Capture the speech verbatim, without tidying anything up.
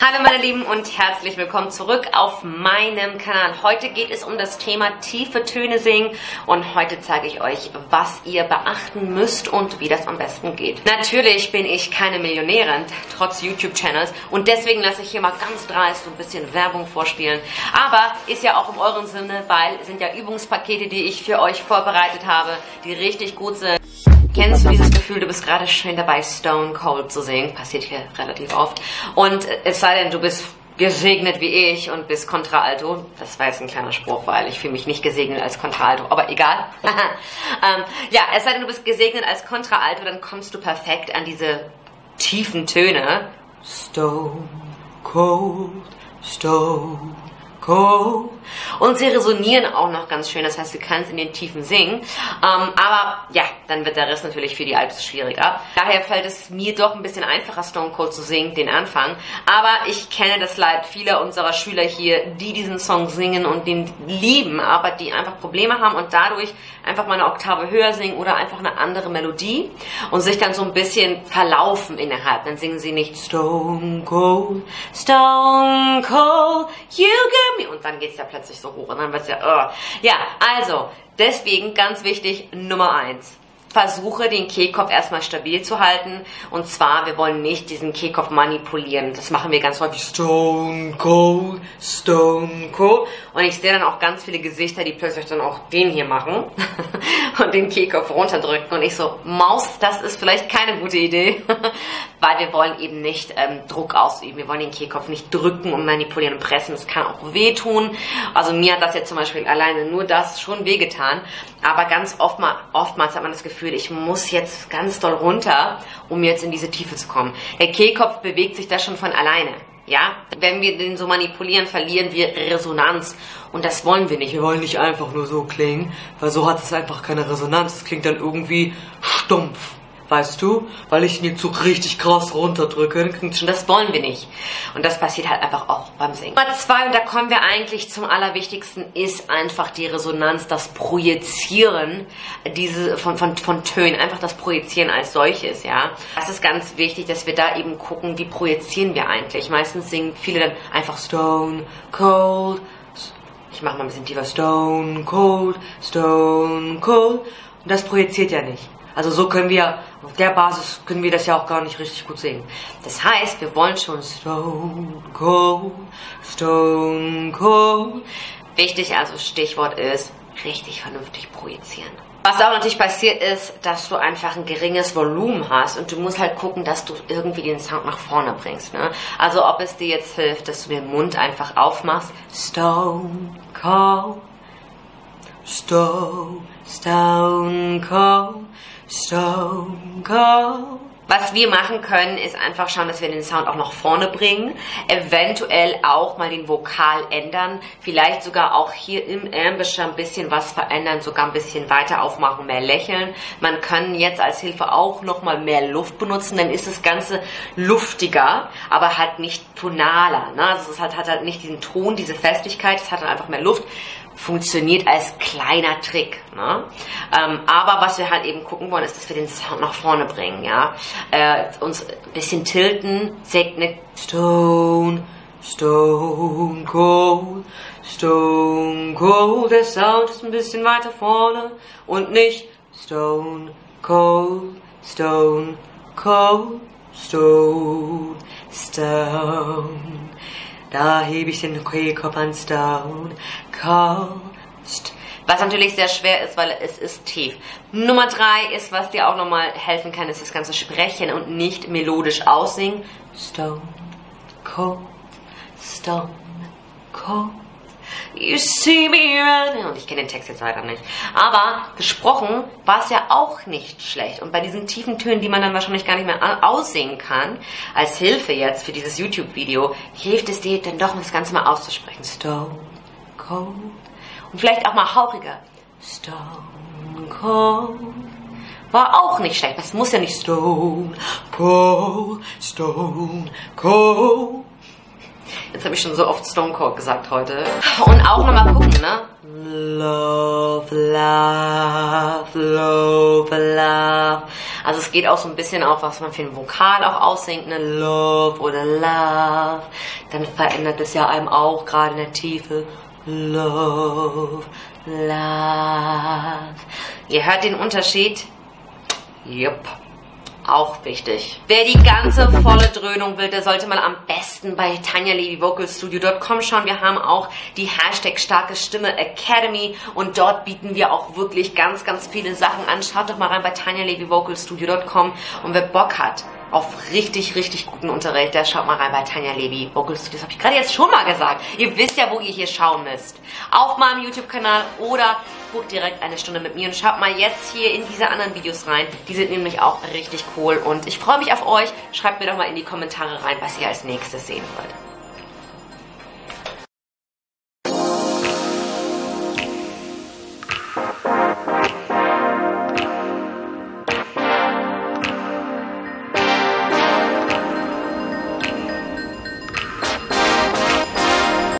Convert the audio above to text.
Hallo meine Lieben und herzlich willkommen zurück auf meinem Kanal. Heute geht es um das Thema tiefe Töne singen und heute zeige ich euch, was ihr beachten müsst und wie das am besten geht. Natürlich bin ich keine Millionärin, trotz YouTube-Channels, und deswegen lasse ich hier mal ganz dreist so ein bisschen Werbung vorspielen. Aber ist ja auch in eurem Sinne, weil es sind ja Übungspakete, die ich für euch vorbereitet habe, die richtig gut sind. Kennst du dieses Gefühl, du bist gerade schön dabei, Stone Cold zu singen? Passiert hier relativ oft. Und es sei denn, du bist gesegnet wie ich und bist Kontraalto. Das war jetzt ein kleiner Spruch, weil ich fühle mich nicht gesegnet als Kontraalto, aber egal. ähm, ja, es sei denn, du bist gesegnet als Kontraalto, dann kommst du perfekt an diese tiefen Töne. Stone Cold, Stone Cold. Und sie resonieren auch noch ganz schön, das heißt, du kannst in den Tiefen singen. Ähm, aber ja, dann wird der Rest natürlich für die Altos schwieriger. Daher fällt es mir doch ein bisschen einfacher, Stone Cold zu singen, den Anfang. Aber ich kenne das Leid vieler unserer Schüler hier, die diesen Song singen und den lieben, aber die einfach Probleme haben und dadurch einfach mal eine Oktave höher singen oder einfach eine andere Melodie und sich dann so ein bisschen verlaufen innerhalb. Dann singen sie nicht Stone Cold, Stone Cold, you give me, und dann geht es ja plötzlich so hoch und dann wird es ja, uh. ja, also, deswegen ganz wichtig, Nummer eins. Versuche den Kehlkopf erstmal stabil zu halten, und zwar, wir wollen nicht diesen Kehlkopf manipulieren. Das machen wir ganz häufig. Stone Cold, Stone Cold. Und ich sehe dann auch ganz viele Gesichter, die plötzlich dann auch den hier machen und den Kehlkopf runterdrücken. Und ich so, Maus, das ist vielleicht keine gute Idee, weil wir wollen eben nicht ähm, Druck ausüben. Wir wollen den Kehlkopf nicht drücken und manipulieren und pressen. Das kann auch wehtun. Also mir hat das jetzt zum Beispiel alleine nur das schon wehgetan. Aber ganz oft mal, oftmals hat man das Gefühl, ich muss jetzt ganz doll runter, um jetzt in diese Tiefe zu kommen. Der Kehlkopf bewegt sich da schon von alleine. Ja? Wenn wir den so manipulieren, verlieren wir Resonanz. Und das wollen wir nicht. Wir wollen nicht einfach nur so klingen, weil so hat es einfach keine Resonanz. Es klingt dann irgendwie stumpf. Weißt du? Weil ich ihn jetzt so richtig krass runterdrücke. Das wollen wir nicht. Und das passiert halt einfach auch beim Singen. Nummer zwei, und da kommen wir eigentlich zum Allerwichtigsten, ist einfach die Resonanz, das Projizieren diese von, von, von Tönen. Einfach das Projizieren als solches, ja. Das ist ganz wichtig, dass wir da eben gucken, wie projizieren wir eigentlich. Meistens singen viele dann einfach Stone Cold. Ich mache mal ein bisschen tiefer. Stone Cold, Stone Cold. Und das projiziert ja nicht. Also so können wir, auf der Basis können wir das ja auch gar nicht richtig gut singen. Das heißt, wir wollen schon Stone Cold, Stone Cold. Wichtig also, Stichwort ist, richtig vernünftig projizieren. Was auch natürlich passiert ist, dass du einfach ein geringes Volumen hast und du musst halt gucken, dass du irgendwie den Sound nach vorne bringst. Ne? Also ob es dir jetzt hilft, dass du den Mund einfach aufmachst. Stone Cold, Stone, Stone Cold, Stone Cold. Was wir machen können, ist einfach schauen, dass wir den Sound auch nach vorne bringen. Eventuell auch mal den Vokal ändern. Vielleicht sogar auch hier im Embouchure ein bisschen was verändern. Sogar ein bisschen weiter aufmachen, mehr lächeln. Man kann jetzt als Hilfe auch nochmal mehr Luft benutzen. Dann ist das Ganze luftiger, aber halt nicht tonaler. Ne? Also es hat, hat halt nicht diesen Ton, diese Festigkeit. Es hat dann einfach mehr Luft. Funktioniert als kleiner Trick. Ne? Ähm, aber was wir halt eben gucken wollen, ist, dass wir den Sound nach vorne bringen. Ja? Äh, uns ein bisschen tilten, Segne Stone, Stone Cold, Stone Cold. Der Sound ist ein bisschen weiter vorne und nicht Stone Cold, Stone Cold, Stone, Stone. Da hebe ich den Kehlkopf an Stone Cold. Was natürlich sehr schwer ist, weil es ist tief. Nummer drei ist, was dir auch nochmal helfen kann, ist das ganze Sprechen und nicht melodisch aussingen. Stone Cold, Stone Cold. You see me running. Und ich kenne den Text jetzt leider nicht. Aber gesprochen war es ja auch nicht schlecht. Und bei diesen tiefen Tönen, die man dann wahrscheinlich gar nicht mehr aussingen kann, als Hilfe jetzt für dieses YouTube-Video, hilft es dir dann doch, das Ganze mal auszusprechen. Stone Cold. Und vielleicht auch mal hauchiger. Stone Cold. War auch nicht schlecht. Das muss ja nicht Stone Cold, Stone Cold. Jetzt habe ich schon so oft Stone Cold gesagt heute. Und auch nochmal gucken, ne? Love, love, love, love. Also es geht auch so ein bisschen auf, was man für ein Vokal auch aussingt, ne? Love oder Love. dann verändert es ja einem auch gerade in der Tiefe. Love, love. Ihr hört den Unterschied? Jupp. Auch wichtig. Wer die ganze volle Dröhnung will, der sollte mal am besten bei tanja levi vocal studio punkt com schauen. Wir haben auch die Hashtag Starke Stimme Academy und dort bieten wir auch wirklich ganz, ganz viele Sachen an. Schaut doch mal rein bei tanja levi vocal studio punkt com und wer Bock hat auf richtig, richtig guten Unterricht, der schaut mal rein bei Tanja Levi Vocal Studio. Das habe ich gerade jetzt schon mal gesagt. Ihr wisst ja, wo ihr hier schauen müsst. Auf meinem YouTube-Kanal oder bucht direkt eine Stunde mit mir und schaut mal jetzt hier in diese anderen Videos rein. Die sind nämlich auch richtig cool und ich freue mich auf euch. Schreibt mir doch mal in die Kommentare rein, was ihr als nächstes sehen wollt.